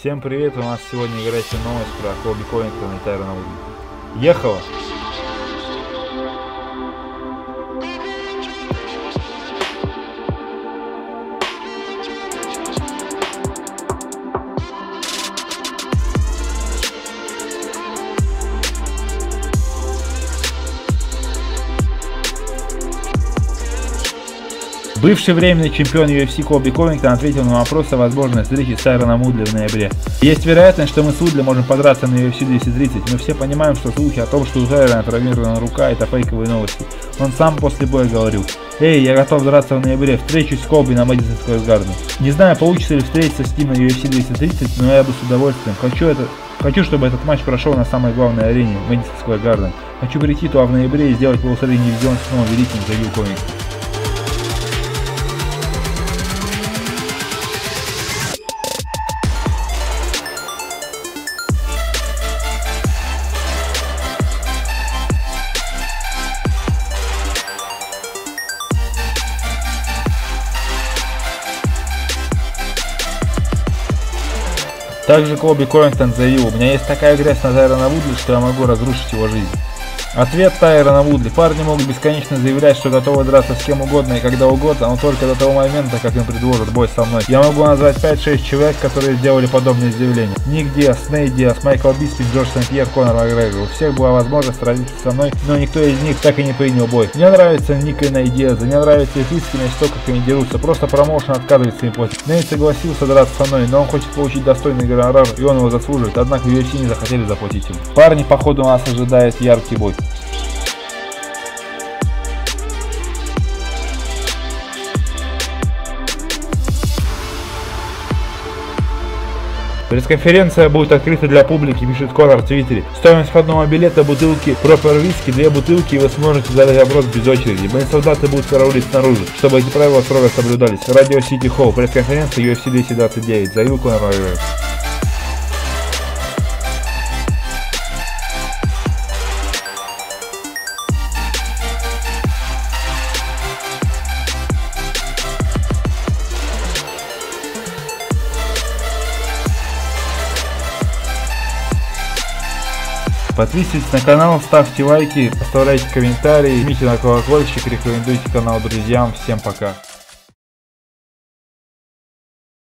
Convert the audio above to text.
Всем привет, у нас сегодня горячая новость про Колби Ковингтона и Тайрона Вудли. Ехала! Бывший временный чемпион UFC Колби Ковингтон ответил на вопрос о возможной встрече с Тайроном Вудли в ноябре. Есть вероятность, что мы с Вудли можем подраться на UFC 230. Мы все понимаем, что слухи о том, что у Тайрона травмирована рука, это фейковые новости. Он сам после боя говорил: «Эй, я готов драться в ноябре, встречусь с Колби на Мэдисон Сквер Гарден». Не знаю, получится ли встретиться с ним на UFC 230, но я бы с удовольствием. Хочу, чтобы этот матч прошел на самой главной арене, Мэдисон Сквер Гарден. Хочу прийти туда в ноябре и сделать полусредний дивизион снова великим, заявил Ковингтон. Также Колби Ковингтон заявил: «У меня есть такая грязь на Тайрона Вудли, что я могу разрушить его жизнь». Ответ Тайрона Вудли: «Парни могут бесконечно заявлять, что готовы драться с кем угодно и когда угодно, но только до того момента, как им предложат бой со мной. Я могу назвать 5-6 человек, которые сделали подобные заявления. Ник Диас, Нейт Диас, Майкл Биспинг, Джордж Сент-Пьер, Конор Макгрегор. У всех была возможность сразиться со мной, но никто из них так и не принял бой. Мне нравится Ник и Нейт Диас, мне нравится их искренность, то, как они дерутся. Просто промоушен отказывается им платить. Нейт согласился драться со мной, но он хочет получить достойный гонорар, и он его заслуживает, однако в UFC не захотели заплатить ему. Парни, походу, нас ожидает яркий бой». Пресс-конференция будет открыта для публики, пишет Конор в Твиттере. Стоимость входного билета, бутылки Proper Whisky, 2 бутылки, и вы сможете задать вопрос без очереди. Солдаты будут караулить снаружи, чтобы эти правила строго соблюдались. Radio City Hall, пресс-конференция UFC 229, заявил Конор Макгрегор. Подписывайтесь на канал, ставьте лайки, оставляйте комментарии, жмите на колокольчик, рекомендуйте канал друзьям. Всем пока!